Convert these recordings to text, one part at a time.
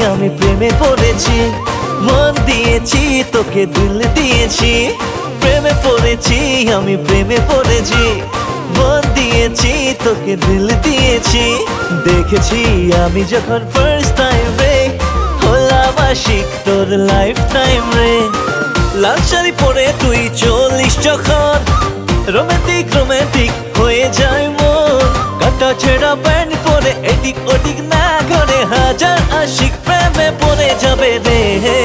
আমি প্রেমে পড়েছি মন দিয়েছি তোকে দিল দিয়েছি প্রেমে পড়েছি আমি প্রেমে পড়েছি মন দিয়েছি তোকে দিল দিয়েছি দেখেছি আমি যখন ফার্স্ট টাইম রে হলাম আশিক তোর লাইফ টাইম রে লাল শাড়ি পরে তুই চলিস যখন রোমান্টিক রোমান্টিক হয়ে যায় মন কাটা ছেঁড়া প্যান্ট পরে এদিক ওদিক না করে হাজার আশিক প্রেমে পড়ে যাবে রে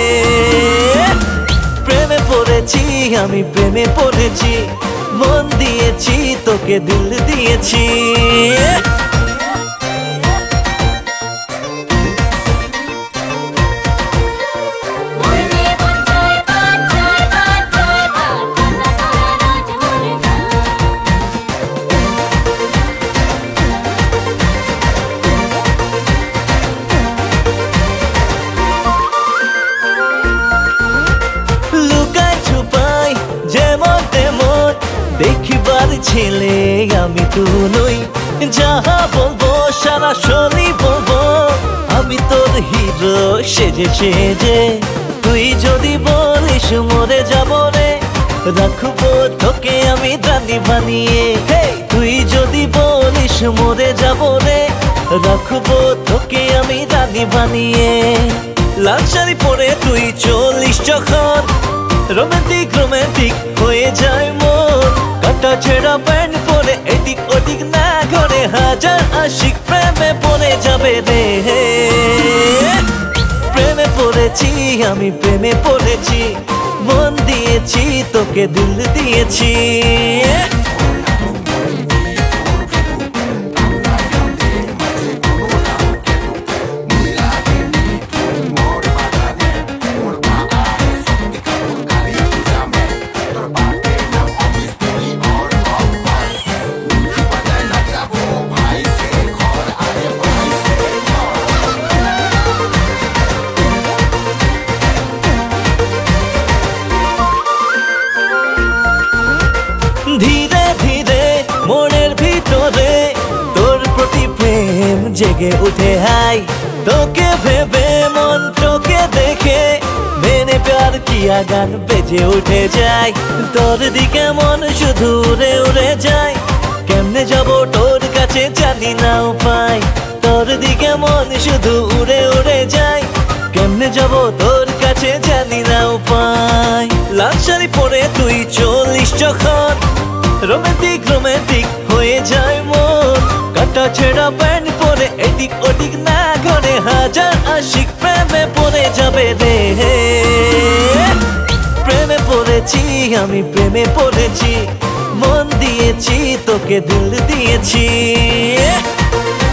প্রেমে পড়েছি আমি প্রেমে পড়েছি মন দিয়েছি তোকে দিল দিয়েছি দেখিবার ছেলে আমি তুই যাহা বলবো সরাসরি বলবো আমি তোর হিরো সেজে সেজে তুই যদি বলিস মরে যাব রে রাখবো তোকে আমি রানী বানিয়ে তুই যদি বলিস মরে যাব রে রাখবো তোকে আমি রানী বানিয়ে লাল শাড়ি পরে তুই চলিস যখন রোমান্টিক রোমান্টিক হয়ে যায় মন কাটা ছেঁড়া প্যান্ট পরে এদিক ওদিক না করে হাজার আশিক প্রেমে পড়ে যাবে রে প্রেমে পড়েছি আমি প্রেমে পড়েছি মন দিয়েছি তোকে দিল দিয়েছি ধীরে ধীরে মনের ভিতরে তোর প্রতি প্রেম জেগে উঠে হাই তোকে ভেবে মন তোকে দেখে মেনে প্যার কিয়া গান বেজে উঠে যায় তোর দিকে মন শুধু উড়ে উড়ে যায় কেমনে যাব তোর কাছে জানি না উপায় তোর দিকে মন শুধু উড়ে উড়ে যায় কেমনে যাব তোর কাছে জানি না উপায় লাল শাড়ি পরে তুই চলিস যখন রোমান্টিক রোমান্টিক হয়ে যায় মন কাটা ছেঁড়া প্যান্ট পরে এদিক ওদিক না করে হাজার আশিক প্রেমে পড়ে যাবে রে প্রেমে পড়েছি আমি প্রেমে পড়েছি মন দিয়েছি তোকে দিল দিয়েছি